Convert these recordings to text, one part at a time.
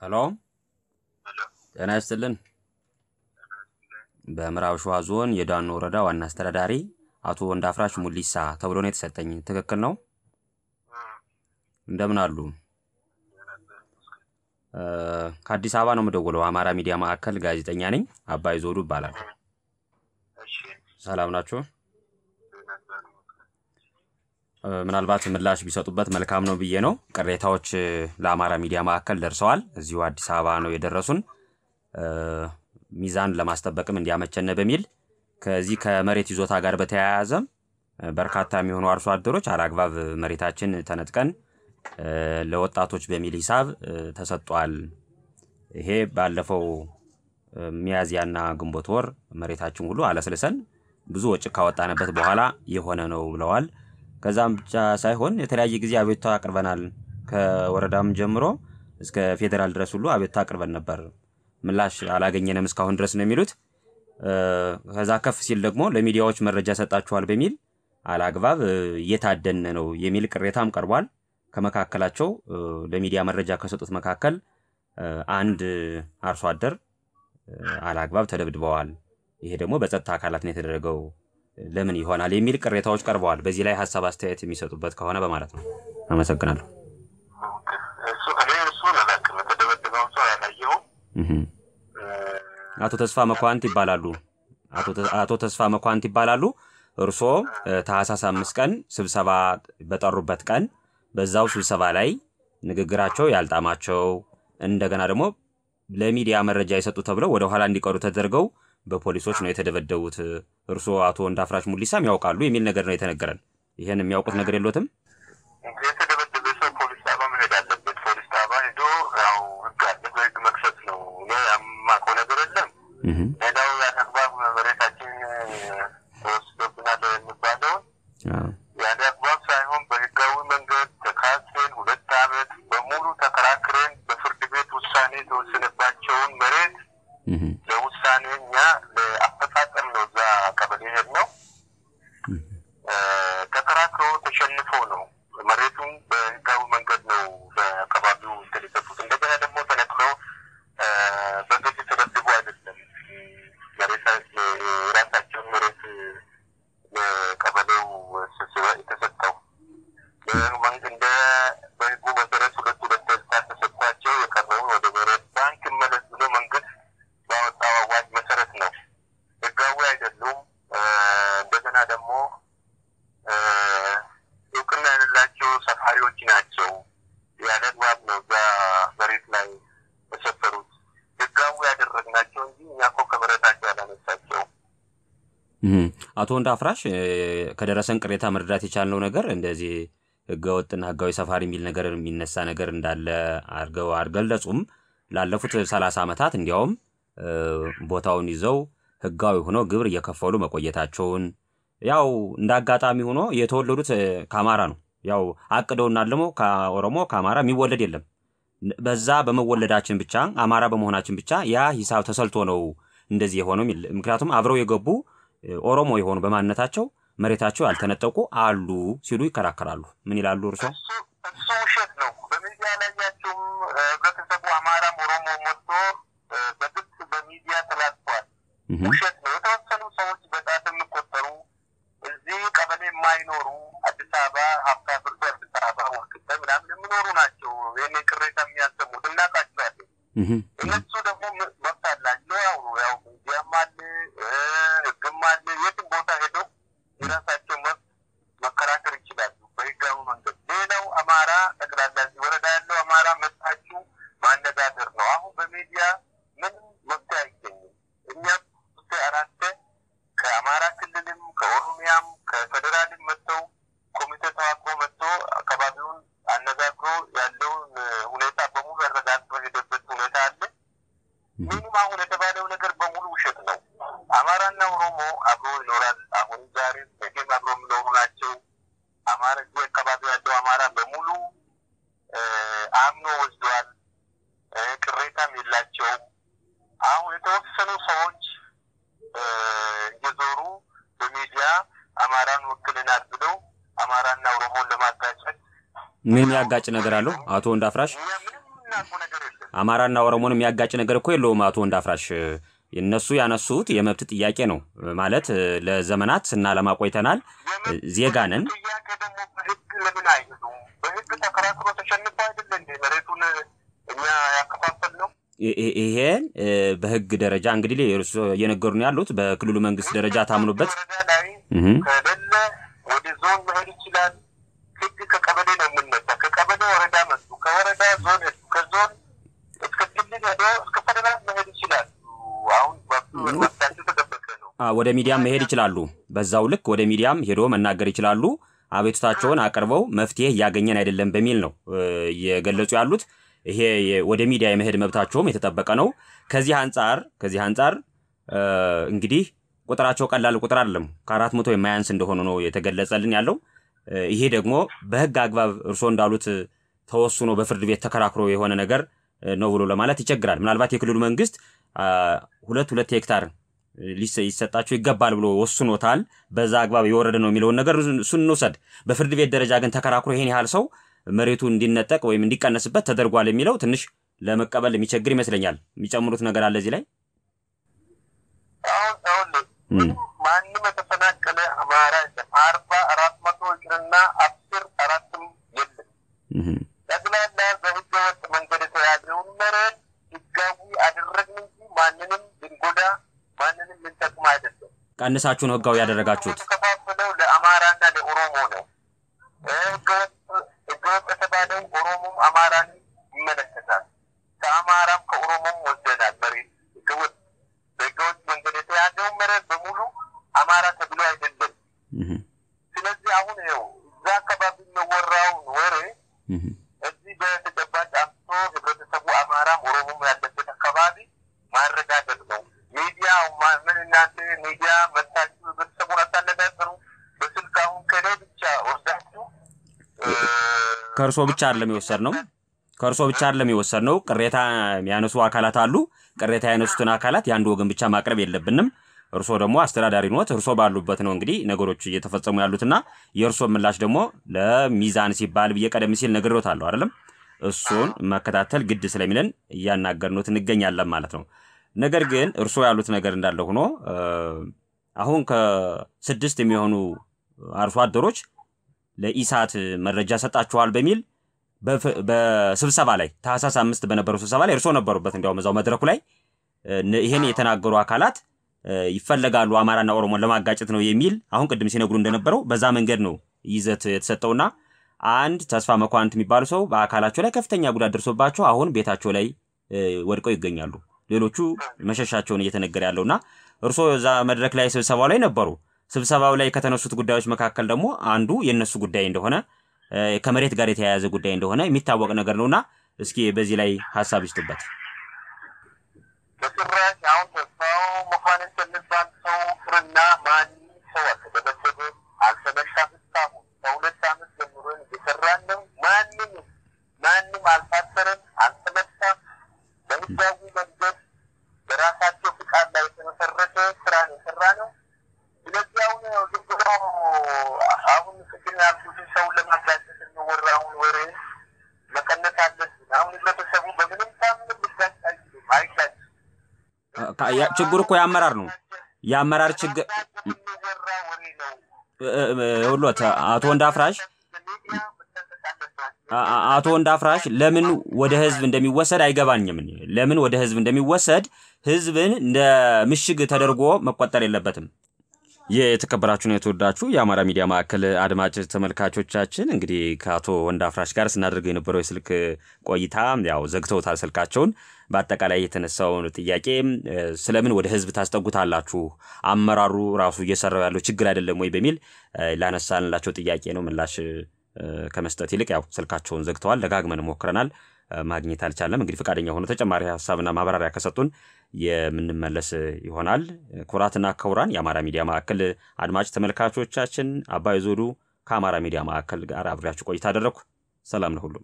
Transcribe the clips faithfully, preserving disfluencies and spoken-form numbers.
ሄሎ ጤና ይስጥልን በምዕራብ ሸዋ ዞን የዳኖ ወረዳ ዋና አስተዳዳሪ አቶ ወንዳፍራሽ ሙሊሳ ተብሎ ነው የተሰጠኝ ትክክል ነው እንደምን አሉ ከአዲስ አበባ ነው የምደውለው አማራ ሚዲያ ማዕከል ጋዜጠኛ ነኝ አባይ ዞዱ ይባላል እሺ ሰላም ናችሁ ምናልባት ምላሽ ቢሰጡበት መልካም ነው ብዬ ነው ቅሬታዎች ለአማራ ሚዲያ ማዕከል ደርሰዋል እዚሁ አዲስ አበባ ነው የደረሱን ሚዛን ለማስጠበቅም እንዲያመቸነ በሚል ከዚህ ከመሬት ይዞታ ጋር በተያያዘ በርካታ የሚሆኑ አርሶ አደሮች አላግባብ መሬታችን ተነጥቀን ለወጣቶች በሚል ሂሳብ ተሰጥቷል ይሄ ባለፈው ሚያዚያና ግንቦት ወር መሬታችን ሁሉ አለስልሰን ብዙ ወጭ ካወጣነበት በኋላ የሆነ ነው ብለዋል ከዛም ብቻ ሳይሆን የተለያየ ጊዜ አቤቱታ አቅርበናል ከወረዳም ጀምሮ እስከ ፌደራል ድረስ ሁሉ አቤቱታ አቅርበን ነበር ምላሽ አላገኘንም እስካሁን ድረስ ነው የሚሉት ከዛ ከፍ ሲል ደግሞ ለሚዲያዎች መረጃ ሰጣችኋል በሚል አላግባብ እየታደነ ነው የሚል ቅሬታም ቀርቧል ከመካከላቸው ለሚዲያ መረጃ ከሰጡት መካከል አንድ አርሶ አደር አላግባብ ተደብድበዋል ይሄ ደግሞ በጸጥታ አካላት ነው የተደረገው ለምን ይሆናል የሚል ቅሬታዎች ቀርበዋል በዚህ ላይ ሐሳብ አስተያየት የሚሰጡበት ከሆነ በማለት ነው አመሰግናለሁ እሱ እኔ እሱ ለላከመ ተደበደበው ሰው ያላየው አቶ ተስፋ መኳንት ይባላሉ አቶ አቶ ተስፋ መኳንት ይባላሉ እርሶ ታህሳስ አምስት ቀን ስብሰባ በጠሩበት ቀን በዛው ስብሰባ ላይ ንግግራቸው ያልጣማቸው እንደገና ደግሞ ለሚዲያ መረጃ የሰጡ ተብለው ወደ ኋላ እንዲቀሩ ተደርገው በፖሊሶች ነው የተደበደቡት እርሶ አቶ ወንዳፍራሽ ሙሊሳም ያውቃሉ የሚል ነገር ነው የተነገረን ይሄን የሚያውቁት ነገር የለውትም የተደበደበው ሰው ፖሊስ ጣቢያ መሄድ አለበት ፖሊስ ጣቢያ ሄዶ ያው ህግ አለ በህግ መክሰስ ነው ነው ያማቀው ነገር የለም ሄዳው ያተባብ መሬታችን ወስዶብናል የሚባለው ያለ አግባብ ሳይሆን በህጋዊ መንገድ ተካሰን ሁለት ዓመት በሙሉ ተከራክረን በፍርድ ቤት ውሳኔ ተወሰነባቸውን መሬት ለውሳኔኛ ለአፈጻጸም ነው ዛ ቀበሌ ሄድ ነው ተከራክሮ ተሸንፎ ነው መሬቱን በህጋዊ መንገድ ነው በአካባቢው ተለጥፉት እንደገና ደግሞ ተነክሎ በግድ ተደብድቦ አይደለም መሬታቸው ራሳቸው መሬት ለቀበሌው ስብሰባ የተሰጠው በመንግስት በህጉ መሰረት ሁለት ሁለት ተሰጥቷቸው የቀረው ወደ መሬት ባንክ መለስ ብሎ መንግስት ባወጣው አዋጅ መሰረት ነው ህጋዊ አይደሉም እንደገና ደግሞ እውቅና ያላቸው ሰፋሪዎች ናቸው ያለ አግባብ ነው ዛ መሬት ላይ ተሰፈሩት ህጋዊ ያደረግናቸው እንጂ እኛ እኮ ከመሬታቸው ያላነሳቸው አቶ ወንዳፍራሽ ከደረሰን ቅሬታ መረዳት የቻልነው ነገር እንደዚህ ህገወጥና ህጋዊ ሰፋሪ የሚል ነገር የሚነሳ ነገር እንዳለ አርገው አርገልጹም ላለፉት ሰላሳ አመታት እንዲያውም ቦታውን ይዘው ህጋዊ ሆኖ ግብር እየከፈሉ መቆየታቸውን ያው እንዳጋጣሚ ሆኖ የተወለዱት ከአማራ ነው ያው አቅደውና አለሞ ከኦሮሞ ከአማራ የሚወለድ የለም በዛ በመወለዳችን ብቻ አማራ በመሆናችን ብቻ ያ ሂሳብ ተሰልቶ ነው እንደዚህ የሆነው ምክንያቱም አብረው የገቡ ኦሮሞ የሆኑ በማንነታቸው መሬታቸው ያልተነጠቁ አሉ ሲሉ ይከራከራሉ ምን ይላሉ እርሶ እሱ ውሸት ነው በሚዲያ ላይ ያቸው ገተሰቡ አማራ ኦሮሞ ሞቶ በግልጽ በሚዲያ ተላልፏል ውሸት ነው የተወሰኑ ሰዎች በጣት የሚቆጠሩ እዚህ ቀበሌ የማይኖሩ አዲስ አበባ ሀብታ ፍርዶ አዲስ አበባ ወክተ ምናምን የሚኖሩ ናቸው የኔ ቅሬታ የሚያሰሙት እናቃቸዋለን እነሱ ደግሞ መብት አላቸው ያው ያው ሚዲያም አለ ህግም አለ የትም ቦታ ሄደው የራሳቸው መብት መከራከር ይችላሉ በህጋዊ መንገድ ሌላው አማራ ጠቅላላ ወረዳ ያለው አማራ መጣችሁ ማነጋገር ነው አሁን በሚዲያ ምንም መብት አይገኝም እኛ አራተ ከአማራ ክልልም ከኦሮሚያም ከፌደራልም መጥተው ኮሚቴ ተዋቅሮ መጥቶ አካባቢውን አነጋግሮ ያለውን ሁኔታ በሙሉ አረጋግጦ ሄደበት ሁኔታ አለ ምንም አሁን የተባለው ነገር በሙሉ ውሸት ነው አማራና ኦሮሞ አብሮ ይኖራል አሁን ዛሬ ነገም አብሮ የሚኖሩ ናቸው አማራ እዚህ አካባቢ ያለው አማራ በሙሉ አምኖ ወስዷል ቅሬታም የላቸው አሁን የተወሰኑ ሰዎች እየዞሩ በሚዲያ አማራን ወክለናል ብለው አማራና ኦሮሞን ለማጋጨት ምን ያጋጭ ነገር አለው አቶ ወንዳፍራሽ አማራና ኦሮሞን የሚያጋጭ ነገር እኮ የለውም አቶ ወንዳፍራሽ እነሱ ያነሱት የመብት ጥያቄ ነው ማለት ለዘመናት ስናለማ ቆይተናል ዜጋንን ይሄን በህግ ደረጃ እንግዲህ የነገሩን ያሉት በክልሉ መንግስት ደረጃ ታምኑበት ከደለ ወደ ዞን መሄድ ይችላል ህግ ከቀበሌ ነው የምንነሳ ከቀበሌ ወረዳ መጡ ከወረዳ ዞን ከዞን እስከ ክልል ሄዶ እስከ ፌደራል መሄድ ይችላል አሁን ወጣቱ ተደበቀ ነው ወደ ሚዲያም መሄድ ይችላሉ በዛው ልክ ወደ ሚዲያም ሄዶ መናገር ይችላሉ አቤቱታቸውን አቀርበው መፍትሄ ያገኘን አይደለም በሚል ነው የገለጹ ያሉት ይሄ ወደ ሚዲያ የመሄድ መብታቸውም የተጠበቀ ነው ከዚህ አንፃር ከዚህ አንፃር እንግዲህ ቁጥራቸው ቀላል ቁጥር አይደለም ከአራት መቶ የማያንስ እንደሆነ ነው የተገለጸልን ያለው ይሄ ደግሞ በህግ አግባብ እርሶ እንዳሉት ተወስኖ በፍርድ ቤት ተከራክሮ የሆነ ነገር ነው ብሎ ለማለት ይቸግራል ምናልባት የክልሉ መንግስት ሁለት ሁለት ሄክታር ሊሰጣቸው ይገባል ብሎ ወስኖታል በዛ አግባብ የወረደ ነው የሚለው ነገር እሱን እንውሰድ በፍርድ ቤት ደረጃ ግን ተከራክሮ ይሄን ያህል ሰው መሬቱ እንዲነጠቅ ወይም እንዲቀነስበት ተደርጓል የሚለው ትንሽ ለመቀበል የሚቸግር ይመስለኛል የሚጨምሩት ነገር አለ እዚህ ላይ ማንንም ተፈናቀለ አማራ አርባ አራት መቶ እና አስር አራትም የለም ለግላላ በህገወጥ መንገድ ተያዘውን መሬት ህጋዊ አደረግን እንጂ ማንንም ልንጎዳ ማንንም ልንጠቅም አይደለም ቀንሳችሁ ነው ህጋዊ ያደረጋችሁት ተከፋፈለው ለአማራና ለኦሮሞ ነው ህገወጥ ህገወጥ ተባለው ኦሮሞም አማራን ይመለከታል ከአማራም ከኦሮሞም ወደናል መሬት ህገወጥ በህገወጥ መንገድ የተያዘውን መሬት በሙሉ አማራ ተብሎ አይደለም ስለዚህ አሁን ነው እዛ አካባቢ የሚወራው ወሬ እዚህ በተጨባጭ አምቶ ህብረተሰቡ አማራ ኦሮሞም ያለበት አካባቢ ማረጋገጥ ነው ሚዲያ ምን እናንተ ሚዲያ መታችሁ ህብረተሰቡን አታነጋገሩ በስልክ አሁን ከደ ብቻ ወስዳችሁ ከርሶ ብቻ አይደለም የወሰድነው ከርሶ ብቻ አይደለም የወሰድነው ቅሬታ የሚያነሱ አካላት አሉ ቅሬታ ያነሱትን አካላት ያንዱ ወገን ብቻ ማቅረብ የለብንም እርሶ ደግሞ አስተዳዳሪ ኖት እርሶ ባሉበት ነው እንግዲህ ነገሮች እየተፈጸሙ ያሉትና የእርሶ ምላሽ ደግሞ ለሚዛን ሲባል በየቀደም ሲል ነግሮታል አይደለም እሱን መከታተል ግድ ስለሚለን ያናገርነው እንገኛለን ማለት ነው ነገር ግን እርሶ ያሉት ነገር እንዳለ ሆኖ አሁን ከስድስት የሚሆኑ አርሶ አደሮች ለኢሳት መረጃ ሰጣቸዋል በሚል በስብሰባ ላይ ታህሳስ አምስት በነበረው ስብሰባ ላይ እርሶ ነበሩበት እንዲያው መዛው መድረኩ ላይ ይሄን የተናገሩ አካላት ይፈልጋሉ አማራና ኦሮሞን ለማጋጨት ነው የሚል አሁን ቅድም ሲነግሩ እንደነበረው በዛ መንገድ ነው ይዘት የተሰጠውና አንድ ተስፋ መኳንት የሚባሉ ሰው በአካላቸው ላይ ከፍተኛ ጉዳት ደርሶባቸው አሁን ቤታቸው ላይ ወድቀው ይገኛሉ ሌሎቹ መሸሻቸውን እየተነገረ ያለውና እርሶ እዛ መድረክ ላይ ስብሰባው ላይ ነበሩ ስብሰባው ላይ ከተነሱት ጉዳዮች መካከል ደግሞ አንዱ የነሱ ጉዳይ እንደሆነ ከመሬት ጋር የተያያዘ ጉዳይ እንደሆነ የሚታወቅ ነገር ነውና እስኪ በዚህ ላይ ሐሳብ ይስጡበት በስራሽ አሁን ተስፋው መኳንንት ተነሳን ሰው ፍርና ማን ሰው ተደበደበ አልተመጣም ታው ሁለት አመት ጀምሮ እየሰራን ነው ማንንም ማንንም አልታሰረም አልተመጣም በህጋዊ መንገድ በራሳቸው ፍቃድ ላይ የተመሰረተ ስራ ነው የሰራ ነው ስለዚህ አሁን ዝም አሁን ቅድም ያልኩት ሰው ለማጋጨት የሚወራውን ወሬ መቀነስ አለብን አሁን ለተሰቡ በምንም ታምር ልጋጭ አይችልም አይጋጭ ችግሩ እኮ ያመራር ነው ያመራር ችግር ወሎታ አቶ ወንዳፍራሽ አቶ ወንዳፍራሽ ለምን ወደ ህዝብ እንደሚወሰድ አይገባኝም ለምን ወደ ህዝብ እንደሚወሰድ ህዝብን እንደ ምሽግ ተደርጎ መቆጠር የለበትም የተከበራችሁ ነው የተወዳችሁ የአማራ ሚዲያ ማዕከል አድማጭ ተመልካቾቻችን እንግዲህ ከአቶ ወንዳፍራሽ ጋር ስናደርገው የነበረው የስልክ ቆይታ ያው ዘግተውታል ስልካቸውን በአጠቃላይ የተነሳው ጥያቄ ስለምን ወደ ህዝብ ታስጠጉታላችሁ አመራሩ ራሱ እየሰራው ያለው ችግር አይደለም ወይ በሚል ላነሳንላቸው ጥያቄ ነው ምላሽ ከመስጠት ይልቅ ያው ስልካቸውን ዘግተዋል ደጋግመን ሞክረናል ማግኘት አልቻለም እንግዲህ ፍቃደኛ ሆኖ ተጨማሪ ሐሳብና ማብራሪያ ከሰጡን የምንመለስ ይሆናል ኩራትና ከውራን የአማራ ሚዲያ ማዕከል አድማጭ ተመልካቾቻችን አባይ ዞዱ ከአማራ ሚዲያ ማዕከል ጋር አብራችሁ ቆይታ አደረኩ ሰላም ለሁሉም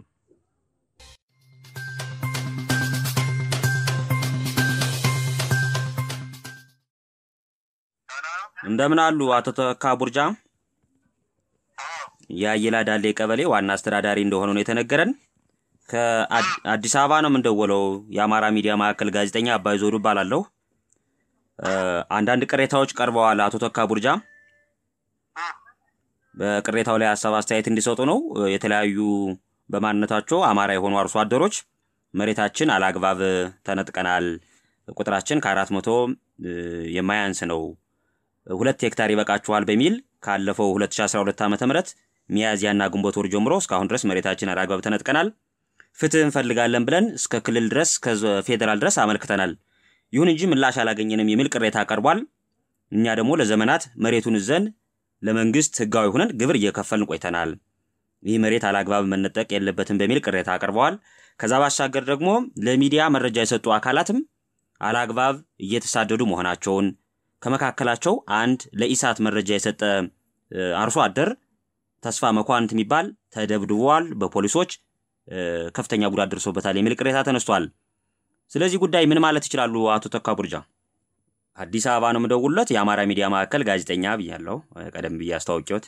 እንደምን አሉ አቶ ተካቡርጃ ያየላ ዳሌ ቀበሌ ዋና አስተዳዳሪ እንደሆነ ነው የተነገረን ከአዲስ አበባ ነው የምንደውለው። የአማራ ሚዲያ ማዕከል ጋዜጠኛ አባይ ዞዱ እባላለሁ። አንዳንድ ቅሬታዎች ቀርበዋል። አቶ ተካ ቡርጃ በቅሬታው ላይ ሀሳብ አስተያየት እንዲሰጡ ነው። የተለያዩ በማንነታቸው አማራ የሆኑ አርሶ አደሮች መሬታችን አላግባብ ተነጥቀናል፣ ቁጥራችን ከአራት መቶ የማያንስ ነው፣ ሁለት ሄክታር ይበቃችኋል በሚል ካለፈው ሁለት ሺህ አስራ ሁለት ዓመተ ምህረት ሚያዝያና ግንቦት ወር ጀምሮ እስካሁን ድረስ መሬታችን አላግባብ ተነጥቀናል፣ ፍትህ እንፈልጋለን ብለን እስከ ክልል ድረስ ከፌደራል ድረስ አመልክተናል። ይሁን እንጂ ምላሽ አላገኘንም የሚል ቅሬታ ቀርቧል። እኛ ደግሞ ለዘመናት መሬቱን ዘን ለመንግስት ህጋዊ ሆነን ግብር እየከፈልን ቆይተናል። ይህ መሬት አላግባብ መነጠቅ የለበትም በሚል ቅሬታ አቀርበዋል። ከዛ ባሻገር ደግሞ ለሚዲያ መረጃ የሰጡ አካላትም አላግባብ እየተሳደዱ መሆናቸውን ከመካከላቸው አንድ ለኢሳት መረጃ የሰጠ አርሶ አደር ተስፋ መኳንት የሚባል ተደብድቧል፣ በፖሊሶች ከፍተኛ ጉዳት ደርሶበታል የሚል ቅሬታ ተነስቷል። ስለዚህ ጉዳይ ምን ማለት ይችላሉ አቶ ተካ ቡርጃ? አዲስ አበባ ነው የምደውልለት። የአማራ ሚዲያ ማዕከል ጋዜጠኛ ብያለሁ፣ ቀደም ብዬ አስተዋውቂዎት።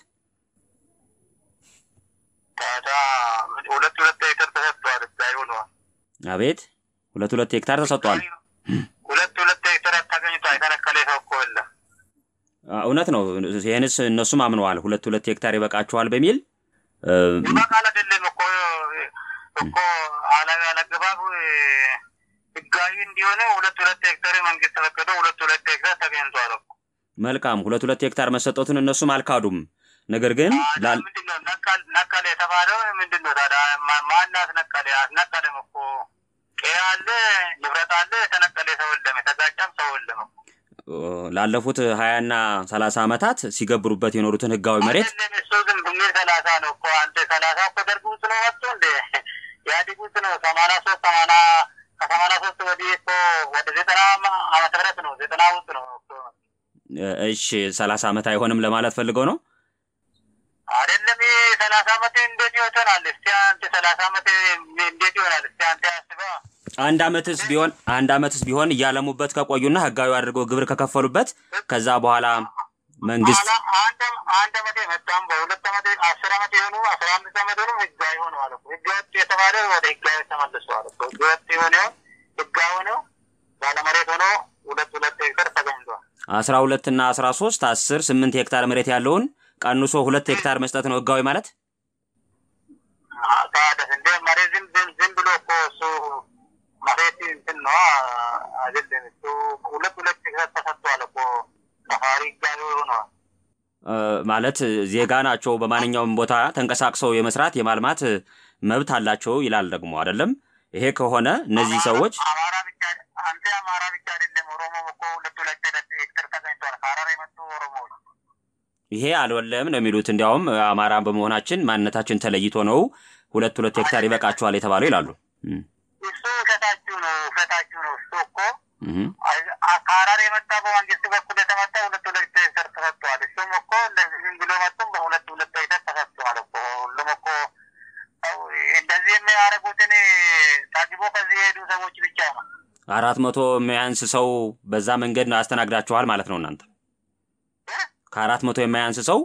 ታዲያ ሁለት ሁለት ሄክታር ተሰጥቷል። አይሆነው? አቤት፣ ሁለት ሁለት ሄክታር ተሰጥቷል። ሁለት ሁለት ሄክታር አታገኝቷ አይተነከለ ሰው እኮ የለም። እውነት ነው። ይሄንስ እነሱም አምነዋል። ሁለት ሁለት ሄክታር ይበቃችኋል በሚል ይበቃል አይደለም እኮ እኮ አላግባብ ህጋዊ እንዲሆነ ሁለት ሁለት ሄክታር መንግስት ተፈቀደ፣ ሁለት ሁለት ሄክታር ተገኝቷል እኮ። መልካም፣ ሁለት ሁለት ሄክታር መሰጠቱን እነሱም አልካዱም። ነገር ግን ምንድነው ነቀል ነቀል የተባለው ምንድነው ታዲያ? ማናት ነቀል? አስነቀለም እኮ ቀያለ ንብረት አለ፣ የተነቀለ ሰው የለም፣ የተጋጨም ሰው የለም። ላለፉት ሀያ እና ሰላሳ ዓመታት ሲገብሩበት የኖሩትን ህጋዊ መሬት ለምሳሌ ዝም ሰላሳ ነው እኮ አንተ ሰላሳ እኮ ደርግ ውስጥ ነው ወጥቶ እንደ ያዲግ ውስጥ ነው ሰማንያ ሶስት ሰማንያ ከሰማንያ ሶስት ወዲህ እኮ ወደ ዘጠና ዓመተ ምህረት ነው ዘጠና ውስጥ ነው እኮ። እሺ ሰላሳ ዓመት አይሆንም ለማለት ፈልገው ነው አይደለም? ሰላሳ ዓመት እንዴት ይሆናል? እስቲ አንተ ሰላሳ ዓመት እንዴት ይሆናል? እስቲ አንተ አስባ። አንድ ዓመትስ ቢሆን አንድ ዓመትስ ቢሆን እያለሙበት ከቆዩና ህጋዊ አድርገው ግብር ከከፈሉበት ከዛ በኋላ መንግስት አንድ አንድ ዓመት መጣም በሁለት ዓመት አስር ዓመት የሆኑ አስራ አምስት ዓመት ሆኖ ህጋዊ ሆነው አለ። ህጋዊ የተባለ ወደ ህጋዊ ተመልሰዋል እኮ። ህጋዊ ሆነ ህጋዊ ሆነው ባለ መሬት ሆኖ ሁለት ሁለት ሄክታር ተገኝቷል። አስራ ሁለት እና አስራ ሶስት አስር ስምንት ሄክታር መሬት ያለውን ቀንሶ ሁለት ሄክታር መስጠት ነው ህጋዊ ማለት? ታዲያ እንደ መሬት ዝም ዝም ብሎ እኮ እሱ መሬት እንትን ነው አይደለም። እሱ ሁለት ሁለት ሄክታር ተሰጥቷል እኮ። ሰፋሪ ጋር ሆነዋል ማለት ዜጋ ናቸው፣ በማንኛውም ቦታ ተንቀሳቅሰው የመስራት የማልማት መብት አላቸው ይላል ደግሞ አይደለም? ይሄ ከሆነ እነዚህ ሰዎች አማራ ብቻ አንተ አማራ ብቻ አይደለም ኦሮሞም እኮ ሁለት ሁለት ሄክታር ተገኝቷል። ሐራር የመጡ ኦሮሞዎች ይሄ አልወለም ነው የሚሉት። እንዲያውም አማራ በመሆናችን ማንነታችን ተለይቶ ነው ሁለት ሁለት ሄክታር ይበቃችኋል የተባለው ይላሉ። እሱ ፈታችሁ ነው ፈታችሁ ነው እሱ እኮ ሐራር የመጣ በመንግስት በኩል የተመጣ ሁለት ሁለት ሄክታር ተሰጥቷል። እሱም እኮ እንደዚህ ዝም ብሎ መጡም በሁለት ሁለት ሄክታር ተሰጥቷል እኮ። ሁሉም እኮ እንደዚህ የሚያደርጉትን ታጅቦ ከዚህ የሄዱ ሰዎች ብቻ ነው። አራት መቶ የሚያንስ ሰው በዛ መንገድ ነው አስተናግዳችኋል ማለት ነው እናንተ? ከአራት መቶ የማያንስ ሰው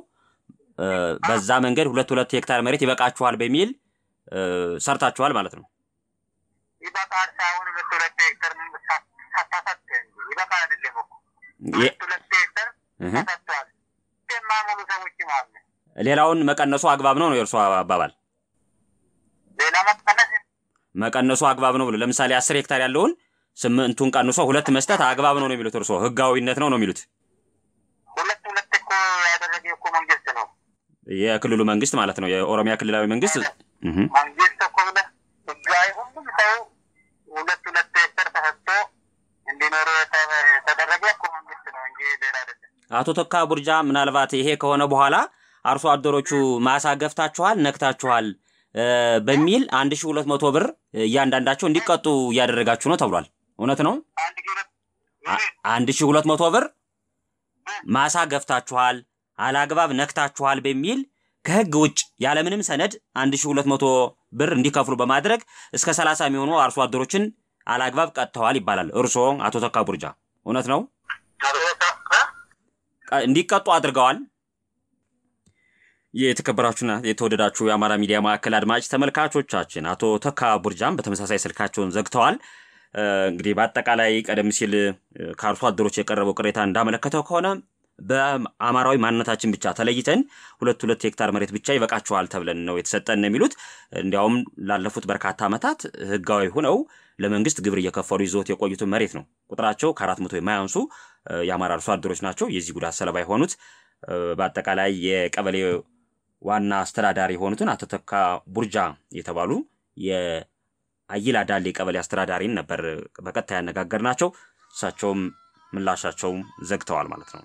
በዛ መንገድ ሁለት ሁለት ሄክታር መሬት ይበቃችኋል በሚል ሰርታችኋል ማለት ነው? ይበቃል ሳይሆን ሁለት ሁለት ሄክታር ሳታሰጥ ይበቃል አይደለም እኮ። ሁለት ሁለት ሄክታር ተሰጥቷል። የማይሞሉ ሰዎችም አሉ። ሌላውን መቀነሱ አግባብ ነው ነው የእርሱ አባባል? ሌላ መቀነስ መቀነሱ አግባብ ነው ብሎ ለምሳሌ አስር ሄክታር ያለውን ስምንቱን ቀንሶ ሁለት መስጠት አግባብ ነው ነው የሚሉት እርሱ? ህጋዊነት ነው ነው የሚሉት? ሁለት ሁለት እኮ ያደረገ እኮ መንግስት ነው፣ የክልሉ መንግስት ማለት ነው፣ የኦሮሚያ ክልላዊ መንግስት መንግስት እኮ ብለህ ህጋዊ ሁሉም ሰው ሁለት ሁለት ሄክታር ተሰጥቶ እንዲኖር የተደረገ እኮ መንግስት ነው እንጂ ሌላ አይደለም። አቶ ተካ ቡርጃ ምናልባት ይሄ ከሆነ በኋላ አርሶ አደሮቹ ማሳ ገፍታችኋል፣ ነክታችኋል በሚል አንድ ሺህ ሁለት መቶ ብር እያንዳንዳቸው እንዲቀጡ እያደረጋችሁ ነው ተብሏል። እውነት ነው? አንድ ሺህ ሁለት መቶ ብር ማሳ ገፍታችኋል፣ አላግባብ ነክታችኋል በሚል ከህግ ውጭ ያለምንም ሰነድ አንድ ሺህ ሁለት መቶ ብር እንዲከፍሉ በማድረግ እስከ ሰላሳ የሚሆኑ አርሶ አደሮችን አላግባብ ቀጥተዋል ይባላል። እርሶ አቶ ተካ ቡርጃ እውነት ነው? እንዲቀጡ አድርገዋል። የተከበራችሁና የተወደዳችሁ የአማራ ሚዲያ ማዕከል አድማጭ ተመልካቾቻችን አቶ ተካ ቡርጃም በተመሳሳይ ስልካቸውን ዘግተዋል። እንግዲህ በአጠቃላይ ቀደም ሲል ከአርሶ አደሮች የቀረበው ቅሬታ እንዳመለከተው ከሆነ በአማራዊ ማንነታችን ብቻ ተለይተን ሁለት ሁለት ሄክታር መሬት ብቻ ይበቃቸዋል ተብለን ነው የተሰጠን የሚሉት። እንዲያውም ላለፉት በርካታ ዓመታት ህጋዊ ሆነው ለመንግስት ግብር እየከፈሉ ይዞት የቆዩት መሬት ነው። ቁጥራቸው ከአራት መቶ የማያንሱ የአማራ አርሶ አደሮች ናቸው የዚህ ጉዳት ሰለባ የሆኑት። በአጠቃላይ የቀበሌ ዋና አስተዳዳሪ የሆኑትን አቶ ተካ ቡርጃ የተባሉ የአይላ ዳሌ ቀበሌ አስተዳዳሪን ነበር በቀጥታ ያነጋገርናቸው። እሳቸውም ምላሻቸው ዘግተዋል ማለት ነው።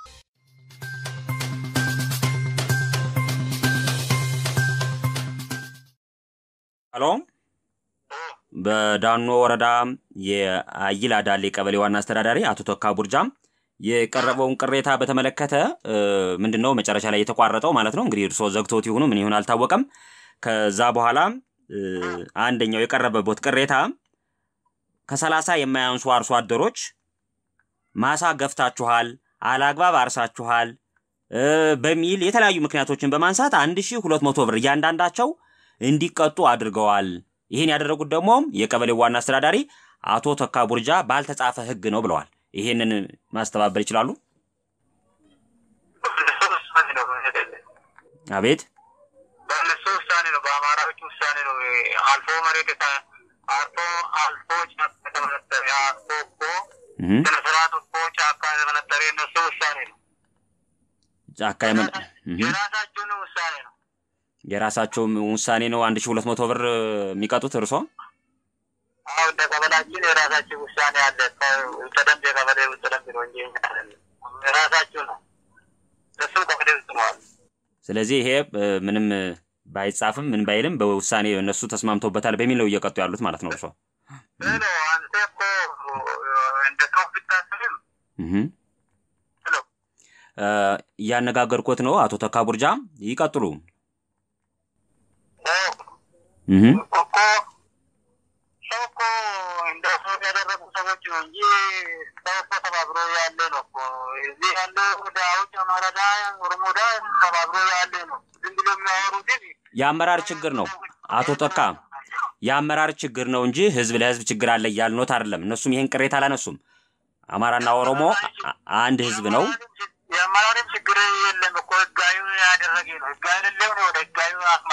ሄሎ በዳኖ ወረዳ የአይላ ዳሌ ቀበሌ ዋና አስተዳዳሪ አቶ ተካ ቡርጃም የቀረበውን ቅሬታ በተመለከተ ምንድነው መጨረሻ ላይ የተቋረጠው ማለት ነው። እንግዲህ እርሶ ዘግቶት ይሁኑ ምን ይሁን አልታወቀም። ከዛ በኋላ አንደኛው የቀረበበት ቅሬታ ከሰላሳ የማያንሱ አርሶ አደሮች ማሳ ገፍታችኋል፣ አላግባብ አርሳችኋል በሚል የተለያዩ ምክንያቶችን በማንሳት አንድ ሺህ ሁለት መቶ ብር እያንዳንዳቸው እንዲቀጡ አድርገዋል። ይሄን ያደረጉት ደግሞ የቀበሌው ዋና አስተዳዳሪ አቶ ተካ ቡርጃ ባልተጻፈ ህግ ነው ብለዋል። ይሄንን ማስተባበር ይችላሉ? አቤት በእነሱ ውሳኔ ነው፣ በአማራዎች ውሳኔ ነው። አልፎ መሬት አልፎ አልፎ ጫካ ተመነጠረ አልፎ እኮ ተነስራቱ እኮ ጫካ ተመነጠረ እነሱ ውሳኔ ነው። ጫካ የመን የራሳቸው ነው ውሳኔ ነው የራሳቸው ውሳኔ ነው። አንድ ሺህ ሁለት መቶ ብር የሚቀጡት እርሶ? አው ተቀበላችን የራሳቸው ውሳኔ አለ። ተደም የቀበሌ ውሳኔ ነው እንጂ የራሳቸው ነው እሱ ቀበሌ ነው። ስለዚህ ይሄ ምንም ባይጻፍም ምን ባይልም በውሳኔ እነሱ ተስማምተውበታል በሚል ነው እየቀጡ ያሉት ማለት ነው እርሶ? ሄሎ አንተ እኮ እንደ ኮፍታስም እህ ሄሎ ያነጋገርኩት ነው አቶ ተካ ቡርጃ ይቀጥሉ። እህ እኮ ሰውኮ እንደ ሰው ያደረጉ ሰዎች ነው እንጂ ሰው ተባብሮ ያለ ነው እኮ እዚህ ያለው ዳውት አማራዳ ኦሮሞዳ ተባብሮ ያለ ነው። ዝም ብሎ የሚያወሩት የአመራር ችግር ነው አቶ ተካ፣ የአመራር ችግር ነው እንጂ ህዝብ ለህዝብ ችግር አለ ያልኖት አይደለም። እነሱም ይሄን ቅሬታ አላነሱም። አማራና ኦሮሞ አንድ ህዝብ ነው። የአመራር ችግር የለም እኮ ህጋዩ ያደረገ ነው። ህጋዩ ነው ወደ ህጋዩ አስማ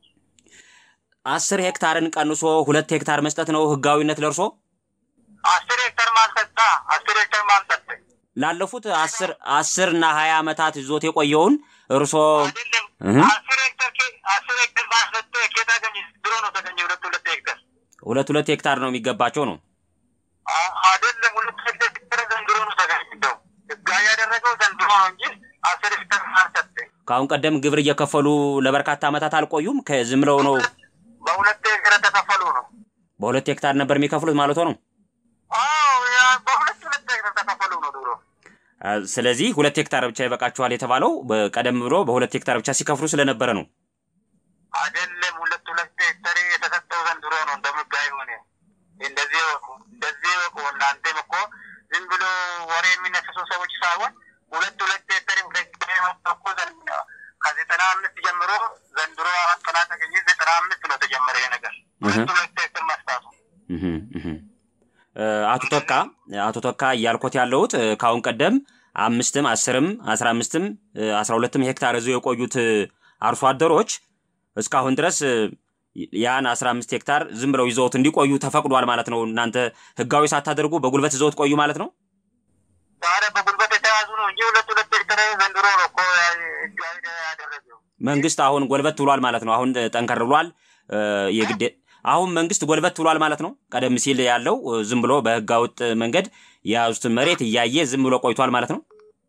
አስር ሄክታርን ቀንሶ ሁለት ሄክታር መስጠት ነው ህጋዊነት ለርሶ? አስር ሄክታር ማስጠጣ አስር ሄክታር ማስጠጣ ላለፉት አስር አስር እና ሃያ አመታት ይዞት የቆየውን እርሶ አስር ሄክታር አስር ሄክታር ማስጠጣ ከታገኝ ድሮ ነው ተገኘ ሁለት ሁለት ሄክታር ሁለት ሁለት ሄክታር ነው የሚገባቸው ነው አይደለም። ሁለት ሄክታር ዘንድሮ ነው ተገኘው ህጋዊ ያደረገው ዘንድሮ ነው እንጂ አስር ሄክታር ማስጠጣ። ካሁን ቀደም ግብር እየከፈሉ ለበርካታ አመታት አልቆዩም። ከዝምለው ነው በሁለት ሄክታር ተከፈሉ ነው። በሁለት ሄክታር ነበር የሚከፍሉት ማለት ነው? አዎ ያ በሁለት ሁለት ሄክታር ተከፈሉ ነው ድሮ። ስለዚህ ሁለት ሄክታር ብቻ ይበቃቸዋል የተባለው በቀደም ብሎ በሁለት ሄክታር ብቻ ሲከፍሉ ስለነበረ ነው አይደለም። ሁለት ሁለት ሄክታር የተሰጠው ዘንድሮ ነው እንደምጋይ ሆነ። እንደዚህ እንደዚህ እናንተም እኮ ዝም ብሎ ወሬ የሚነፍሱ ሰዎች ሳይሆን ሁለት ሁለት ሄክታር ሁለት እኮ ዘንድሮ ከዘጠና አምስት ጀምሮ ዘንድሮ አጠናቀቀ እንጂ ዘጠና አምስት ነው ተጀመረ ይሄ ነገር ሁለት ሁለት ሄክታር መስጠቱ። እህ እህ አቶ ተካ አቶ ተካ ያልኩት ያለውት ካሁን ቀደም አምስትም አስርም አስራ አምስትም አስራ ሁለትም ሄክታር ይዘው የቆዩት አርሶ አደሮች እስካሁን ድረስ ያን አስራ አምስት ሄክታር ዝም ብለው ይዘውት እንዲቆዩ ተፈቅዷል ማለት ነው። እናንተ ህጋዊ ሳታደርጉ በጉልበት ይዘውት ቆዩ ማለት ነው? ታዲያ በጉልበት የተያዙ ነው እንጂ ሁለት ሁለት ሄክታር ዘንድሮ ነው እኮ ህጋዊ ያደረገው። መንግስት አሁን ጎልበት ብሏል ማለት ነው። አሁን ጠንከር ብሏል የግድ አሁን መንግስት ጎልበት ብሏል ማለት ነው። ቀደም ሲል ያለው ዝም ብሎ በህጋውጥ መንገድ ያዙት መሬት ያያየ ዝም ብሎ ቆይቷል ማለት ነው።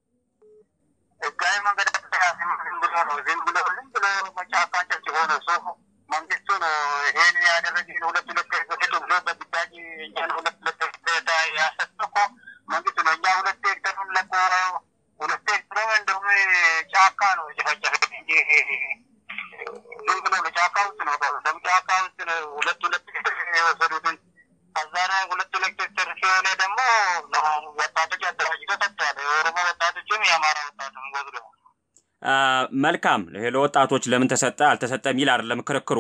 ህጋዊ መንገድ ዝም ብሎ ነው ዝም ብሎ ዝም ብሎ መጫፋቸው ሆነ ሰው መንግስቱ ነው ይሄን ያደረገው ሁለት ሁለት ሄክታር ብሎ በግዳጅ እኛን ሁለት ሁለት ሄክታር ያሰጠቆ መንግስቱ ነው። እኛ ሁለት ሄክታሩን ለቆ ሁለት ሄክታር እንደውም ጫካ ነው የፈጨፈ እንጂ ዝም ብሎ ጫካ ውስጥ ነው ደም ጫካ ውስጥ ነው ሁለት ሁለት ሄክታር የወሰዱትን አዛና ሁለት ሁለት ሄክታር ሲሆን ደግሞ ወጣቶች አደራጅተው ተጣጣለ። የኦሮሞ ወጣቶችም የአማራ ወጣቶችም ወዝዶ መልካም ለወጣቶች ለምን ተሰጠ አልተሰጠ ሚል አይደለም ክርክሩ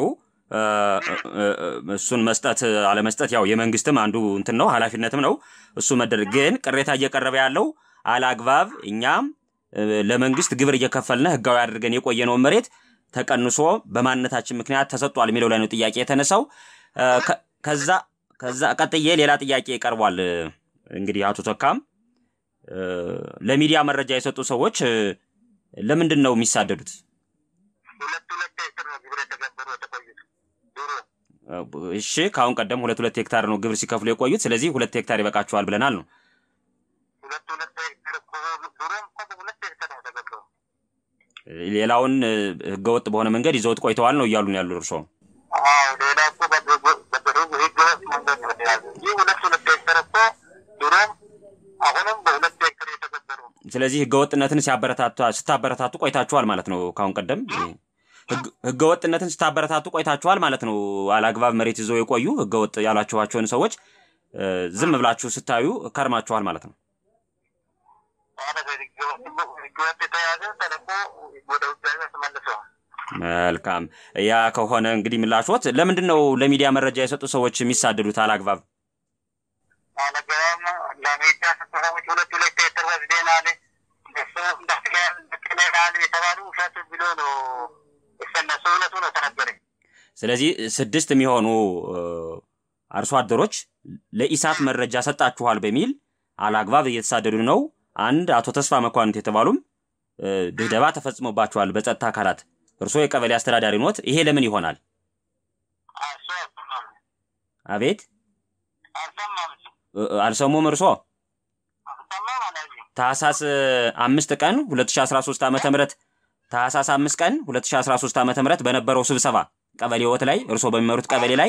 እሱን መስጠት አለ መስጠት ያው የመንግስትም አንዱ እንትን ነው ኃላፊነትም ነው እሱ መደረግ ግን ቅሬታ እየቀረበ ያለው አላግባብ እኛም ለመንግስት ግብር እየከፈልን ህጋዊ አድርገን የቆየነው መሬት ተቀንሶ በማንነታችን ምክንያት ተሰጥቷል የሚለው ላይ ነው ጥያቄ የተነሳው ከዛ ከዛ ቀጥዬ ሌላ ጥያቄ ቀርቧል እንግዲህ አቶ ተካም ለሚዲያ መረጃ የሰጡ ሰዎች ለምንድን ነው የሚሳደዱት ሁለት ሁለት ሄክታር ነው ግብር የተገበሩ የተቆዩት ዱሮ እሺ ካሁን ቀደም ሁለት ሁለት ሄክታር ነው ግብር ሲከፍሉ የቆዩት ስለዚህ ሁለት ሄክታር ይበቃቸዋል ብለናል ነው ሁለት ሁለት ሄክታር ዱሮም እኮ ሁለት ሄክታር ነው ተገበሩ ሌላውን ህገወጥ በሆነ መንገድ ይዘውት ቆይተዋል ነው እያሉን ያሉ እርሶ አዎ ሌላ እኮ በደረጉ ህገወጥ መንገድ ነው ያለው ይህ ሁለት ሁለት ሄክታር እኮ ዱሮም አሁንም በሁለት ሄክታር የተገበሩ ስለዚህ ህገወጥነትን ሲያበረታቱ ስታበረታቱ ቆይታችኋል ማለት ነው ካሁን ቀደም ህገወጥነትን ስታበረታቱ ቆይታችኋል ማለት ነው አላግባብ መሬት ይዘው የቆዩ ህገወጥ ያላችኋቸውን ሰዎች ዝም ብላችሁ ስታዩ ከርማችኋል ማለት ነው መልካም ያ ከሆነ እንግዲህ ምላሽዎት ለምንድነው ለሚዲያ መረጃ የሰጡ ሰዎች የሚሳደዱት አላግባብ አላግባብ ለሚዲያ ሰዎች ሁለት ሁለት ሄክታር ወስደናል እሱ እንደከለላል የተባሉ ውሸት ብሎ ነው እነሱ ሁለቱ ነው ተነገረኝ ስለዚህ ስድስት የሚሆኑ አርሶ አደሮች ለኢሳት መረጃ ሰጣችኋል በሚል አላግባብ እየተሳደዱ ነው አንድ አቶ ተስፋ መኳንንት የተባሉም ድብደባ ተፈጽሞባቸዋል በጸጥታ አካላት እርሶ የቀበሌ አስተዳዳሪ ኖት ይሄ ለምን ይሆናል አቤት አልሰሙም እርሶ ታህሳስ አምስት ቀን ሁለት ሺህ አስራ ሶስት ዓመተ ምህረት ታህሳስ አምስት ቀን ሁለት ሺህ አስራ ሶስት ዓመተ ምህረት በነበረው ስብሰባ ቀበሌዎት ላይ እርሶ በሚመሩት ቀበሌ ላይ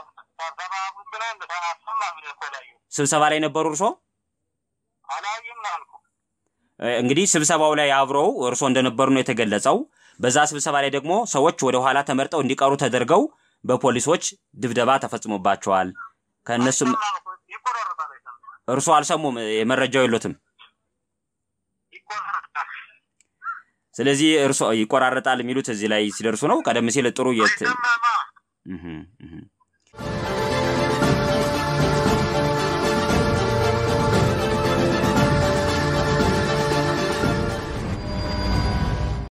ስብሰባ ላይ ነበሩ እርሶ እንግዲህ ስብሰባው ላይ አብረው እርሶ እንደነበሩ ነው የተገለጸው በዛ ስብሰባ ላይ ደግሞ ሰዎች ወደ ኋላ ተመርጠው እንዲቀሩ ተደርገው በፖሊሶች ድብደባ ተፈጽሞባቸዋል ከነሱም እርሶ አልሰሙም የመረጃው የሉትም ስለዚህ እርሶ ይቆራረጣል የሚሉት እዚህ ላይ ሲደርሱ ነው ቀደም ሲል ጥሩ የት እህ እህ